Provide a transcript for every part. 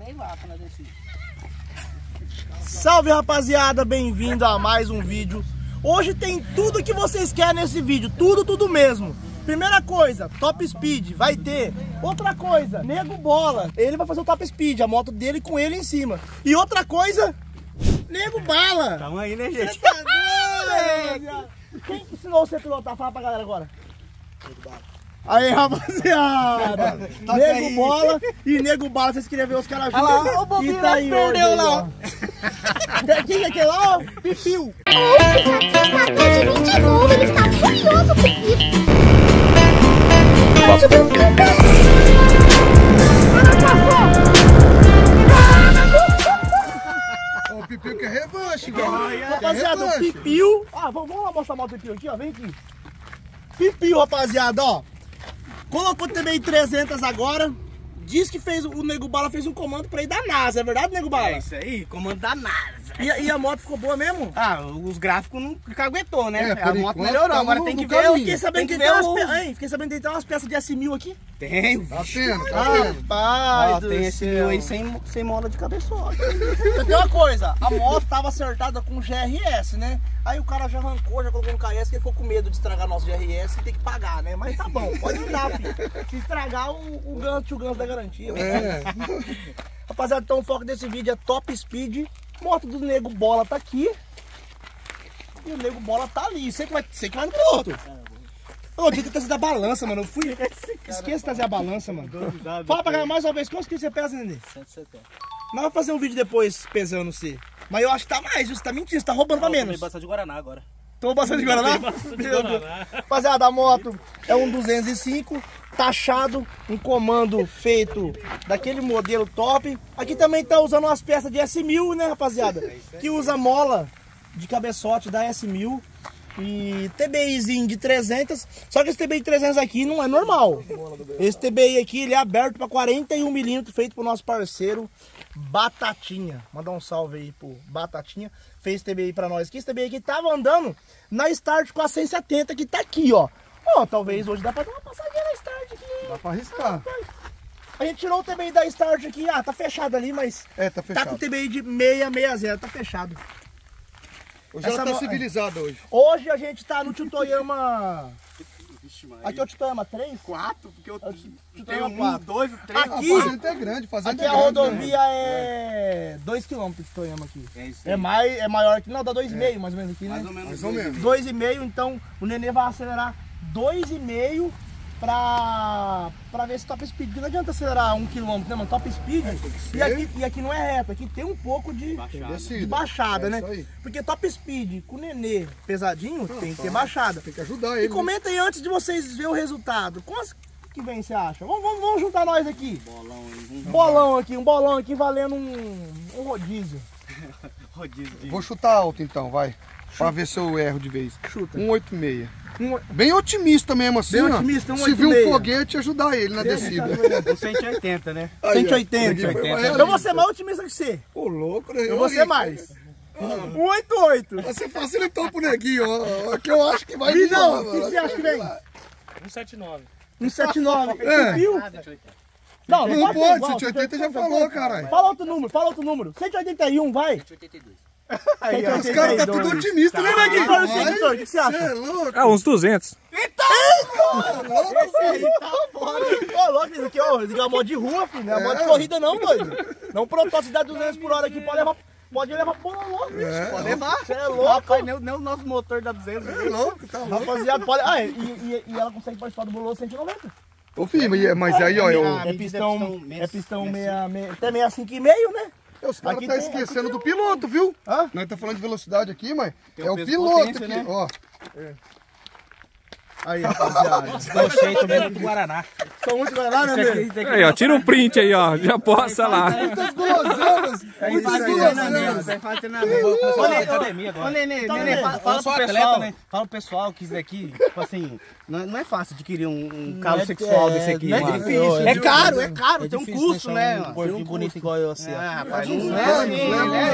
aí vai pra nós descer. Salve, rapaziada, bem-vindo a mais um vídeo. Hoje tem tudo que vocês querem nesse vídeo, tudo mesmo. Primeira coisa, Top Speed, vai ter. Outra coisa, Nego Bola, ele vai fazer o Top Speed, a moto dele com ele em cima. E outra coisa, Nego Bala. Tamo aí, né, gente? Tá doido? Quem ensinou você a pilotar? Fala pra galera agora. Nego Bala. Aí, rapaziada, Nego Bola e Nego Bala, vocês queriam ver os caras juntos? Olha lá, o Bobinho tá aí perdeu hoje, lá. Quem é aquele lá? Ó, Pipiu. De mim de novo, ele está furioso comigo. O Pipiu quer revanche, velho. Rapaziada, o Pipiu. Ah, vamos lá mostrar mais o Pipiu aqui, ó. Vem aqui. Pipiu, rapaziada, ó. Colocou também 300 agora. Diz que fez, o Nego Bala fez um comando pra ir da NASA, é verdade, Nego Bala? É isso aí, comando da NASA. E a moto ficou boa mesmo? Ah, os gráficos não aguentou, né? É, a moto enquanto melhorou, tava agora no- tem que no ver caminho. o Fiquei sabendo que tem tem que ver umas, o... Fiquei sabendo que tem umas peças de S1000 aqui. Tem, Tá tendo, tá tendo. Rapaz, ó, tem esse meu aí sem mola de cabeçote. Tem uma coisa, a moto tava acertada com GRS, né? Aí o cara já arrancou, já colocou no KS, que ele ficou com medo de estragar nosso GRS e ter que pagar, né? Mas tá bom, pode andar, filho. Se estragar, o gancho da garantia. É. Rapaziada, então o foco desse vídeo é Top Speed. Moto do Nego Bola tá aqui. E o Nego Bola tá ali. Você que vai no piloto. Ô, tinha que trazer a balança, mano. Eu fui. Esqueci de trazer a balança, mano. Fala pra galera mais uma vez, quantos quilos você pesa, Nenê? 170. Nós vamos fazer um vídeo depois pesando você. Mas eu acho que tá mais, viu? Você tá mentindo, você tá roubando pra menos. bastante de Guaraná agora. Tomou bastante de Guaraná? Meu Deus. Rapaziada, a moto é um 205, taxado, um comando feito daquele modelo top. Aqui também tá usando umas peças de S1000, né, rapaziada? Que usa mola de cabeçote da S1000 e TBIzinho de 300. Só que esse TBI 300 aqui não é normal. Esse TBI aqui, ele é aberto para 41 mm, feito pro nosso parceiro Batatinha. Mandar um salve aí pro Batatinha. Fez esse TBI pra nós aqui. Esse TBI aqui tava andando na Start com a 170, que tá aqui, ó. Ó, talvez hoje dá pra dar uma passadinha na Start aqui, hein? Dá pra arriscar. A gente tirou o TBI da Start aqui. Ah, tá fechado ali, mas É, tá tá com fechado. o TBI de 660, tá fechado. Hoje ela tá civilizada hoje. Hoje a gente tá no Tutoyama. Aqui é o Tutoyama 3? 4, porque eu Tenho um, 2, 3. Aqui, A fazenda é grande, fazenda aqui é a grande. rodovia é 2 km de Tutoyama aqui. É isso aí. É maior que. Não, dá 2,5 mais ou menos aqui, né? Mais ou menos. Mais ou menos. 2,5, então o Nenê vai acelerar 2,5 pra ver se Top Speed. Porque não adianta acelerar 1 km, né, mano? Top Speed. E aqui não é reto, aqui tem um pouco de Descida. baixada, É né? isso aí. Porque Top Speed com o Nenê pesadinho tem que ter baixada. Tem que ajudar E ele. comenta aí antes de vocês verem o resultado. Quantos que vem, você acha? Vamos juntar nós aqui. Um bolão aqui valendo um rodízio. Rodízio de... Vou chutar alto então, vai. Pra ver se eu erro de vez. Chuta. 186. Bem otimista mesmo assim, Bem ó. otimista, Se vir um 186. foguete, ajudar ele na descida. 180, né? Aí, ó. 180. Eu vou ser mais otimista que você. Ô, louco, né? Eu vou ser mais. 188. Você facilitou pro neguinho, ó. Que eu acho que vai vir. Não, o que você acha que vem? 179. 179. É. Viu? Não Não ser pode, igual, 180 já falou, caralho. Fala outro número. 181, vai. 182. Aí, Os caras tá tudo otimista, né, neguinho? Qual é o seguidor? O que você Você acha? é louco. Ah, uns 200. Ô, louco, isso aqui, ó, isso aqui é uma moto de rua, filho. Não é moto de corrida, não, doido. Não protótipo dá 200 por hora aqui, pode levar pro louco, bicho. Pode levar. Você é louco. Rapaz, nem o nosso motor dá 200. É louco, tá louco. Rapaziada, pode. Ah, e ela consegue participar do bolo 190. Ô, filho, mas aí, ó, É pistão, até 65,5, né? os caras Aqui tá tem- esquecendo do piloto, viu? Hã? Nós tá falando de velocidade aqui, mas Tem é o o peso de piloto potência, aqui, né? ó. Aí, rapaziada. Tô cheio, tomei muito Guaraná. São muito Guaraná, né, meu? Aí, ó, tira um print aí, ó. Já posta lá. Muitas guloseimas, muitas guloseimas. Vai fazer treinamento. Vou começar a fazer academia agora. Ô, Nenê, Então, Nenê, Nenê, fala eu pro sou pessoal, atleta, né? Fala pro pessoal que isso daqui, tipo assim, Não é fácil adquirir um carro sexual desse aqui, não é mano. difícil. É caro, tem um difícil custo, achar né? um porquinho bonito igual eu assim. Rapaz, Não é assim,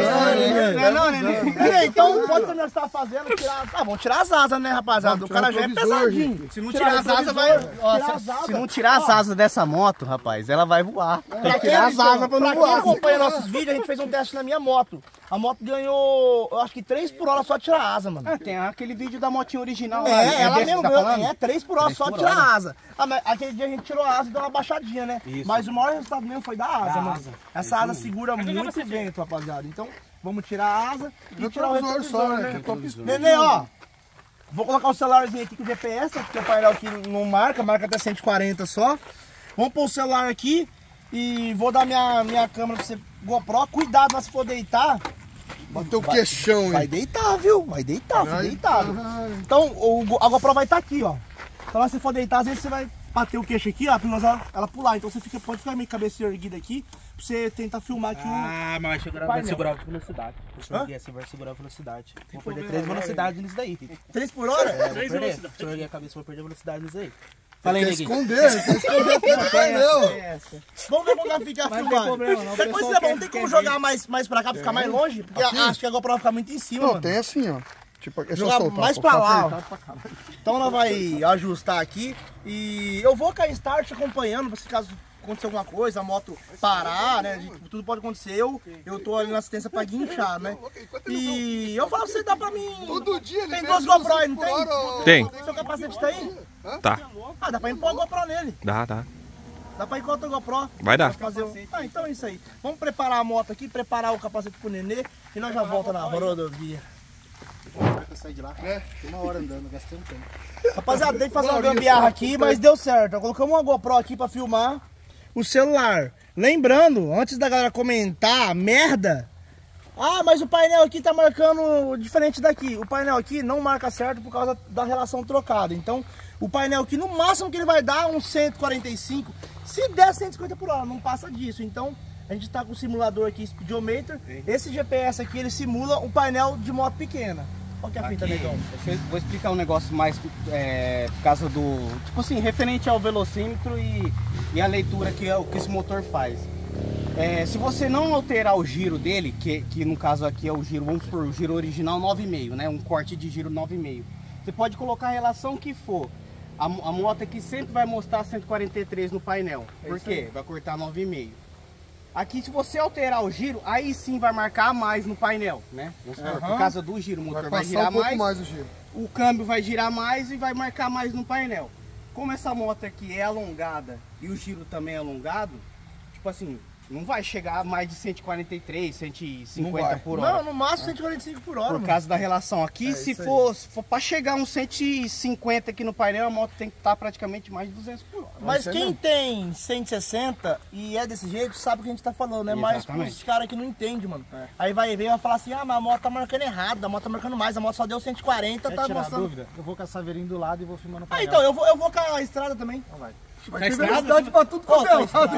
né? Então, pode terminar o que você tá fazendo, vamos tirar as asas, né, rapaziada? O cara já é pesadinho. Se não tirar as asas, vai... Se não tirar as asas dessa moto, rapaz, ela vai voar. Pra tirar as asas pra não voar. Quem acompanha nossos vídeos, a gente fez um teste na minha moto. A moto ganhou, eu acho que 3 por hora só tirar a asa, mano. Tem aquele vídeo da motinha original lá. Ela desse mesmo que tá falando? ganhou, 3 por hora só tirar a asa. Mas aquele dia a gente tirou a asa e deu uma baixadinha, né? Isso. Mas o maior resultado mesmo foi da asa, mano. asa. Essa asa segura muito o vento, rapaziada. Então, vamos tirar a asa e tirar o retrovisor, né? Nenê, ó. Vou colocar o celularzinho aqui com o GPS, porque o painel aqui não marca até 140 só. Vamos pôr o celular aqui e vou dar minha câmera pra você, GoPro. Cuidado pra se for deitar. Bateu o queixão, Vai hein? deitar, viu? Vai deitar, fica deitado. Então, a GoPro vai estar aqui, ó. Então, se você for deitar, às vezes você vai bater o queixo aqui, ó, pra ela pular. Então, você pode ficar meio cabeça erguida aqui, pra você tentar filmar aqui mas vai segurar a velocidade. Você vai segurar a velocidade. Vou perder 3 velocidades nisso daí. 3 por hora? Vou perder. Se eu erguer a cabeça, vou perder velocidade nisso aí. Fala aí, Neguinho. Esconder atrás do painel. Vamos ver como vai ficar filmando. Depois não tem como jogar mais pra cá, pra ficar mais longe, porque acho que a GoPro vai ficar muito em cima, Não, mano. tem assim, ó. Tipo, é só Jogar soltar. mais pra lá, ó. Então ela vai ajustar aqui e eu vou cair start acompanhando, pra se caso acontecer alguma coisa, a moto parar, né? Tudo pode acontecer. Eu tô ali na assistência pra guinchar, né? E eu falo pra você, dá pra mim. Todo dia ele Tem desce 2 GoPro aí, não por tem? hora, Tem. Seu capacete tá aí? Tá. Ah, dá pra impor a GoPro nele. Dá. Dá pra ir com outra GoPro. Vai dar. Fazer então é isso aí. Vamos preparar a moto aqui, preparar o capacete pro Nenê e nós já volta na rodovia. Eu saí de lá, tem uma hora andando, gastei um tempo. Rapaziada, tem que fazer uma gambiarra aqui, mas deu certo. Colocamos uma GoPro aqui pra filmar o celular. Lembrando, antes da galera comentar merda, mas o painel aqui tá marcando diferente daqui. O painel aqui não marca certo por causa da relação trocada. Então, o painel aqui, no máximo que ele vai dar, uns 145. Se der 150 por hora, não passa disso. Então, a gente tá com o simulador aqui, Speedometer. Esse GPS aqui, ele simula um painel de moto pequena. Qual que é a fita, negão? Vou explicar um negócio mais por causa do... Tipo assim, referente ao velocímetro e a leitura que esse motor faz. Se você não alterar o giro dele, que no caso aqui é o giro, vamos supor, o giro original 9,5, né? Um corte de giro 9,5. Você pode colocar a relação que for. A moto aqui sempre vai mostrar 143 no painel. Por quê? Vai cortar 9,5. Aqui, se você alterar o giro, aí sim vai marcar mais no painel, né? Por causa do giro, o motor vai girar mais, o giro. O câmbio vai girar mais e vai marcar mais no painel. Como essa moto aqui é alongada e o giro também é alongado, tipo assim, não vai chegar a mais de 143, 150 por hora. Não, no máximo 145 por hora. Por causa da relação aqui, se for para chegar uns 150 aqui no painel, a moto tem que estar praticamente mais de 200 por hora. Mas quem tem 160 e é desse jeito, sabe o que a gente tá falando, né? Mas os caras que não entendem, mano. Aí vai ver e vai falar assim, mas a moto tá marcando errado, a moto tá marcando mais, a moto só deu 140, tá mostrando. Dúvida? Eu vou com a saveirinha do lado e vou filmando o painel. Então, eu vou com a estrada também. Então vai. Vai ter velocidade pra tudo quanto é lado.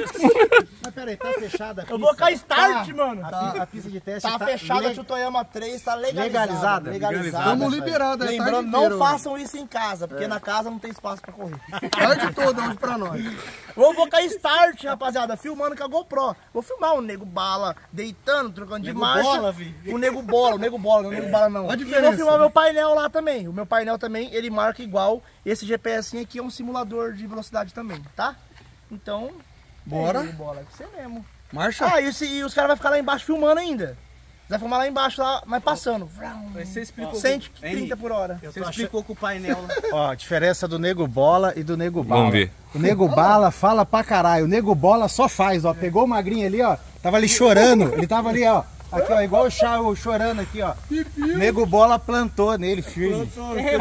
Mas peraí, tá fechada a pista? Eu vou com a start, mano. A pista de teste tá fechada, a Toyama 3 tá legalizada. Estamos liberados, é Lembrando, tarde não inteira, façam isso em casa, porque na casa não tem espaço pra correr. Tarde toda hoje pra nós. Eu vou com a start, rapaziada, filmando com a GoPro. Vou filmar o Nego Bala deitando, trocando de marcha. Bola, o Nego Bola, não é o Nego Bala não. E vou filmar meu painel lá também. O meu painel também, ele marca igual esse GPS aqui, é um simulador de velocidade também, tá? Então, bora. Bola, você mesmo. Marcha. E os caras vão ficar lá embaixo filmando ainda. Vai filmar lá embaixo, lá, mas passando. Você explicou 130 por hora. Você explicou com o painel. Ó, a diferença do Nego Bola e do Nego Bala. Vamos ver. O Nego Bala fala pra caralho. O Nego Bola só faz, ó. Pegou o magrinho ali, ó. Tava ali chorando. Ele tava ali, ó. Aqui, ó, igual o Chau chorando aqui, ó. Nego Bola plantou nele, firme.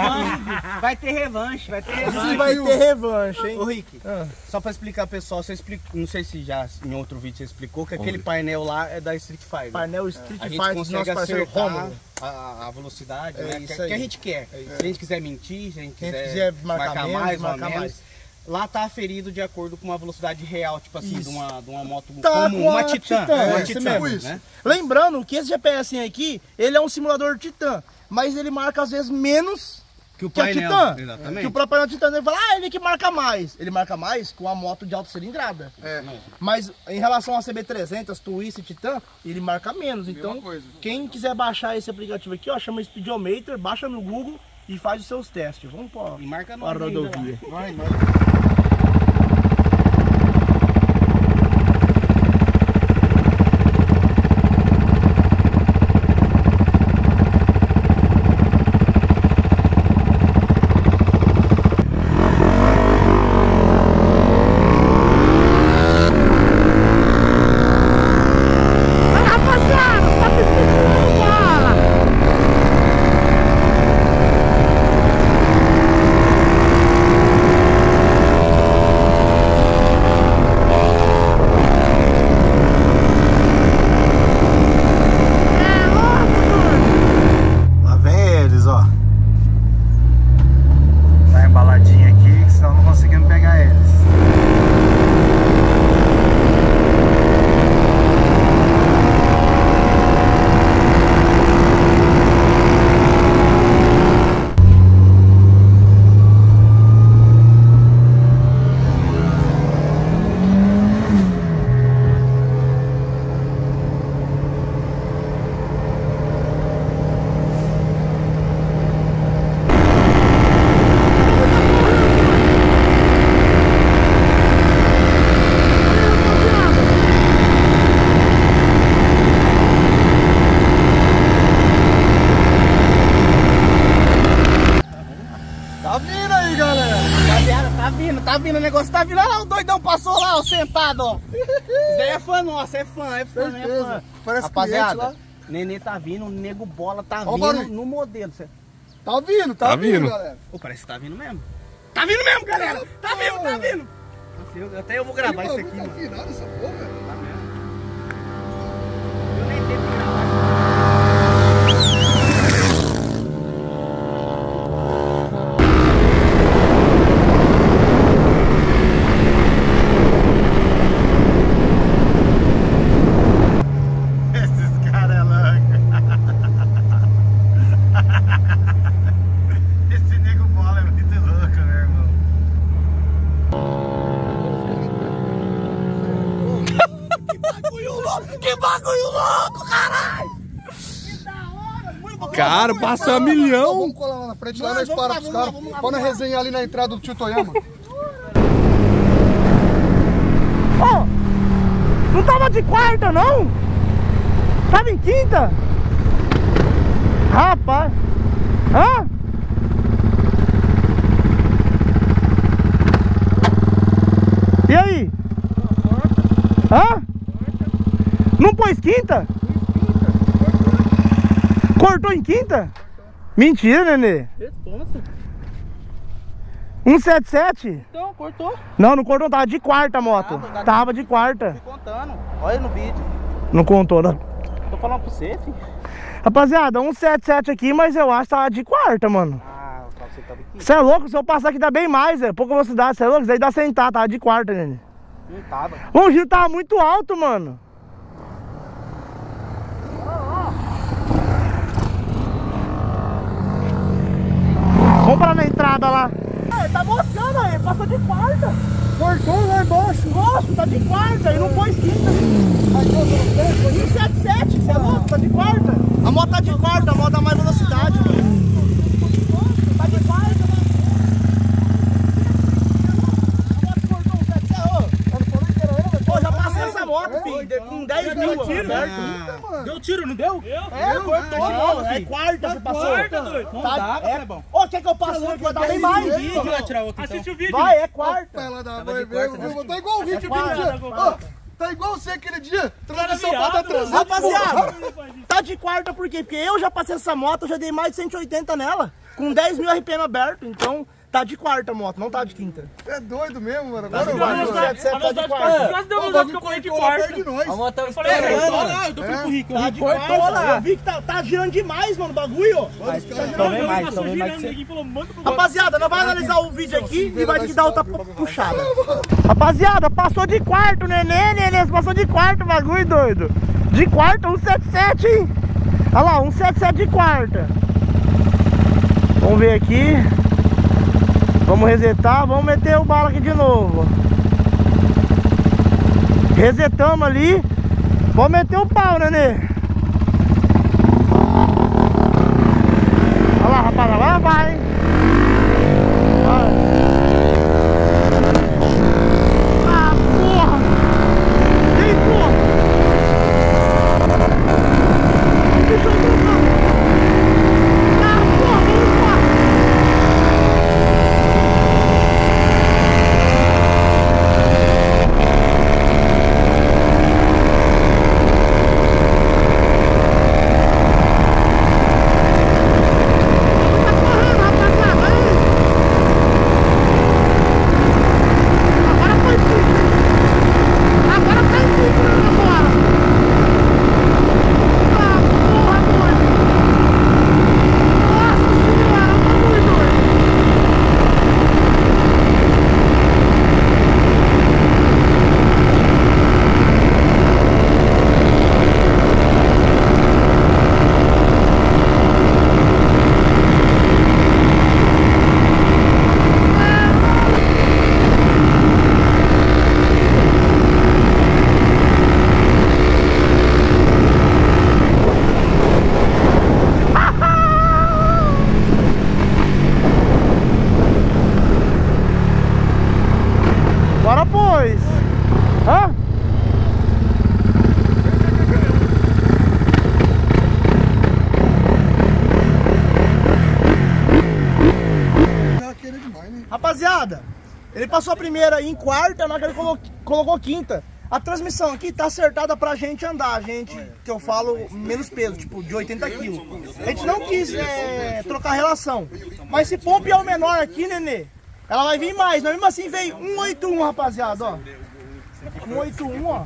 Vai ter revanche, vai ter revanche. Vai ter revanche, hein? Ô Rick, só pra explicar pessoal, você explicou, não sei se já em outro vídeo você explicou, que aquele painel lá é da Street Fighter. Painel Street A gente Fighter, consegue nosso parceiro acertar Romulo. a velocidade, É né? isso Que aí. a gente quer. Se a gente quiser mentir, se a gente quiser marcar mais ou marcar menos, mais. lá tá aferido de acordo com uma velocidade real, tipo assim, de uma moto Tá comum, com uma a Titan. Titan, Uma é, Titan, isso mesmo. né? Lembrando que esse GPS aqui, ele é um simulador Titan, mas ele marca às vezes menos Que o que é painel, Titan. exatamente. Que o próprio painel Titan, ele fala, ele que marca mais. Ele marca mais com a moto de alta cilindrada. Mas em relação a CB300, Twist e Titan, ele marca menos. Então, quem quiser baixar esse aplicativo aqui, ó, chama Speedometer, baixa no Google e faz os seus testes. Vamos para a rodovia. Vai. Tá vindo, o negócio tá vindo. Olha lá, o doidão passou lá, ó, sentado, ó. Isso daí é fã nosso, é fã. Parece rapaziada, Nenê tá vindo, o Nego Bola tá vindo no modelo. Tá vindo, galera. Pô, parece que tá vindo mesmo. Tá vindo mesmo, galera. Tá vindo. Até eu vou gravar isso aqui, mano. Afinado essa porra, velho. Tá mesmo. Eu nem tenho que gravar. Que bagulho louco, caralho! Que da hora, muito Cara, passa a milhão. Vamos colar lá na frente, lá nós paramos pros caras. Vamos na resenha ali na entrada do Tio Toyama. Ô, não tava de quarta, não? Tava em quinta? Rapaz! Hã? E aí? Hã? Não pôs quinta? Cortou em quinta? Mentira, Nenê. 177? Então, cortou. Não cortou, tava de quarta a moto. Tava de quarta. Fui contando. Olha no vídeo. Não contou, não. Tô falando pra você, filho. Rapaziada, 177 aqui, mas eu acho que tava de quarta, mano. Ah, você tava aqui. Você é louco? Se eu passar aqui dá bem mais, é pouca velocidade. Você é louco? Isso aí dá sentar, tava de quarta, Nenê. Não tava. O giro tava muito alto, mano. Vamos parar na entrada lá. Tá mostrando aí, passou de quarta. Cortou lá embaixo. Nossa, tá de quarta e não pôs quinta. 177, você é louco? Tá de quarta. A moto tá de quarta, a moto dá mais velocidade. Tá de quarta, mano. A moto cortou 177. Pô, já passei essa moto, filho, com 10 mil. Deu tiro, Deu tiro, não deu? Cortou, mano. É quarta que passou. Não dá, é bom. Ô, quer que eu passe aqui? Vai dar bem mais. Vai tirar outro, então. Assiste o vídeo. Vai, é quarta. Ela dá vai ver. Tá igual o vídeo aquele dia. Ó, tá igual você aquele dia. Transmissão pra dar 300. Rapaziada, tá de quarta por quê? Porque eu já passei essa moto, eu já dei mais de 180 nela. Com 10 mil RPM aberto, então tá de quarta a moto, não tá de quinta. É doido mesmo, mano. Agora eu Tá vou. de 77, tá de quarta. Quase deu O um bagulho que eu corri de cortou lá quarta. perto de nós. A moto tava Eu falei, esperando. olha lá, eu tô com rico. Tá de quarta, eu vi que tá girando demais, mano, o bagulho. Também mais, Passou também mais. girando, ninguém falou, manda pro Rapaziada, nós vamos analisar o vídeo aqui e vai ter que dar outra puxada. Rapaziada, passou de quarto, Nenê, passou de quarto o bagulho, doido. De quarta, 177, hein? Olha lá, 177 de quarta. Vamos ver aqui. Vamos resetar, vamos meter o bala aqui de novo. Resetamos ali. Vamos meter o pau, nenê. Olha lá, rapaz, agora vai. Ah, porra! Ei, porra! Deixa eu tocar. Ah, porra, vamos lá. Bora, pois! Hã? Rapaziada, ele passou a primeira em quarta, na hora que ele colocou quinta. A transmissão aqui tá acertada pra gente andar, gente, que eu falo menos peso, tipo de 80 quilos. A gente não quis trocar relação. Mas se pompe é o menor aqui, nenê, ela vai vir mais, mas mesmo assim veio 181, rapaziada, ó. 181, ó.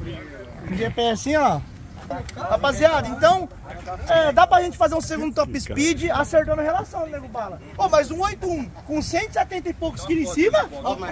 GPS, ó. Rapaziada, então, dá pra gente fazer um segundo top speed acertando a relação, nego bala. Ó, mas 181 com 170 e poucos quilos em cima.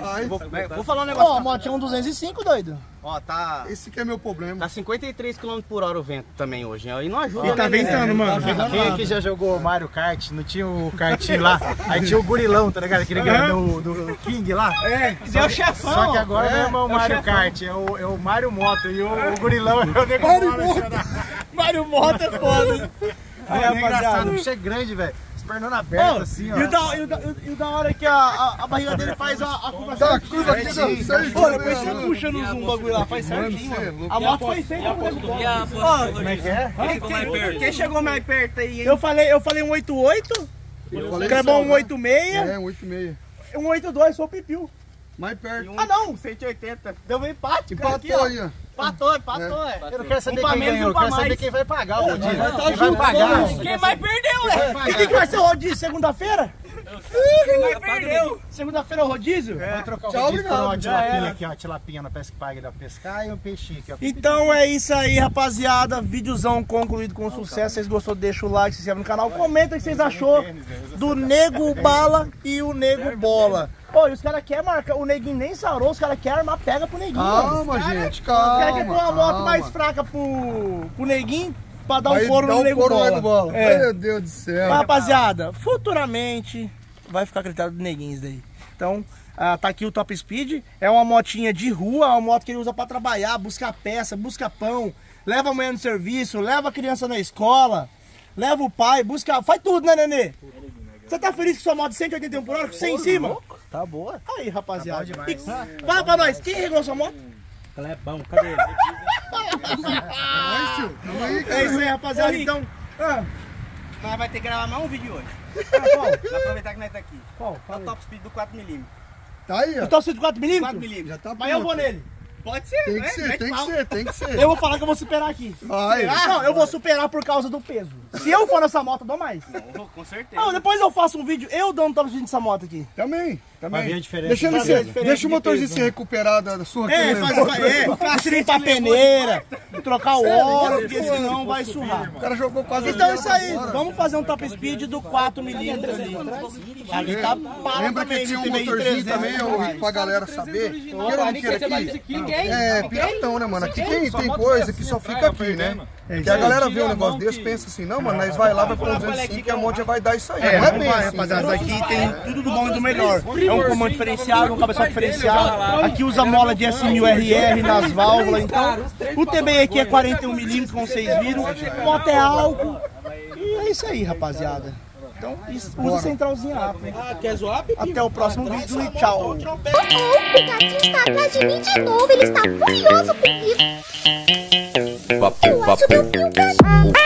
Vou falar um negócio. Ó, a moto é um 205, doido. Ó, tá. Esse que é meu problema. Tá 53 km por hora o vento também hoje. Aí não ajuda. E tá né, ventando, mano. Quem Quem que já jogou Mario Kart? Não tinha o kartinho lá? Aí tinha o gurilão, tá ligado? Aquele do King lá. É, é o chefão. Só que agora não é o Mario Kart, é o Mario Moto. E o gurilão é o nego bola. Mario Moto é foda. Aí, É engraçado, o rapaziada. bicho é grande, velho. As pernas abertas assim, ó. E o da hora que a barriga dele faz a curva Tá, curva aqui, Olha, depois você puxa no zoom o bagulho lá, faz certinho. A moto foi feita com nego bola. Como é que é? Quem chegou mais perto aí, hein? Eu falei 188, o Crebão 186, É, 186. 182, sou o pipiu. Mais perto. Ah não, 180. deu um empate, cara, aqui, Empatou ó. aí, ó. Empatou, é. Eu não quero saber Um pra quem menos, ganhou, um eu pra quero saber mais. quem vai pagar o rodízio. Tá Quem vai pagar? Quem mais perdeu, ué? E quem que vai ser o rodízio? Segunda-feira? Quem mais perdeu? Segunda-feira é o rodízio? Vou trocar o Tchau, rodízio por uma obrigado. tilapinha aqui, ó. Tilapinha na pesca que paga da pescar e um peixinho aqui, ó. Então é isso aí, rapaziada. Videozão concluído com sucesso. Se vocês gostou, deixa o like, se inscreve no canal. Comenta o que vocês achou do Nego Bala e o Nego Bola. Ô, e os caras querem marcar, o Neguinho nem sarou, os caras querem armar pega pro Neguinho. Calma, gente, Os caras calma. querem pôr uma moto calma. mais fraca pro Neguinho pra dar Vai um couro dar no um Nego couro no Bola. Nego Bola. É. Meu Deus do céu. Mas, rapaziada, futuramente vai ficar critério do Neguinho isso daí. Então, tá aqui o Top Speed. É uma motinha de rua, é uma moto que ele usa pra trabalhar, buscar peça, busca pão, leva a mulher no serviço, leva a criança na escola, leva o pai, busca... Faz tudo, né, Nenê? Você tá feliz com sua moto de 181 por hora, com 100 em cima? Tá boa. Aí, rapaziada. Tá bom demais. Fala pra nós, quem regulou sua moto? Clebão, cadê ele? É isso aí, rapaziada. Então, Nós vai ter que gravar mais um vídeo hoje. qual? Pra aproveitar que nós tá aqui. Qual? É o top speed do 4mm. Tá aí, ó. Então, 4mm? 4mm. Já tá Mas eu vou pronto. nele. Pode ser, Tem né? que ser, Mete tem que pau. ser, tem que ser. Eu vou falar que eu vou superar aqui. Vai. Não, eu vou superar por causa do peso. Se eu for nessa moto, eu dou mais. Com certeza. Não, depois eu faço um vídeo eu dando top speed nessa moto aqui. Também, Vai ver a também. diferença. Deixa ele Vai ver a ser, diferença deixa o de motorzinho peso, se né? recuperar da sua É, tirar a peneira, trocar o óleo, porque Sério? senão vai surrar. O cara jogou quase. Então é isso aí, vamos fazer um top speed do 4mm ali. Ali tá para Lembra também, que tinha um você veio de motorzinho 300 também, reais. pra galera saber. Queira ou não queira aqui. É piratão, né, mano? Aqui tem coisa que só fica aqui, né? Porque a galera vê um negócio desse, pensa assim, não, mano, nós vai lá, vai pôr 205 e a moto já vai dar isso aí. É, não é não bem vai, assim, rapaziada. Aqui tem tudo do bom e do melhor. É um comando diferenciado, um cabeçote diferenciado. Aqui usa mola de S1000RR nas válvulas. Então, o TBI aqui é 41mm com 6 vidros. Moto é álcool. E é isso aí, rapaziada. Então, usa a centralzinha Apple. Quer zoar? Até o próximo vídeo e tchau. O Pikachu está atrás de mim de novo. Ele está furioso comigo. Eu acho que eu vi o cachorro.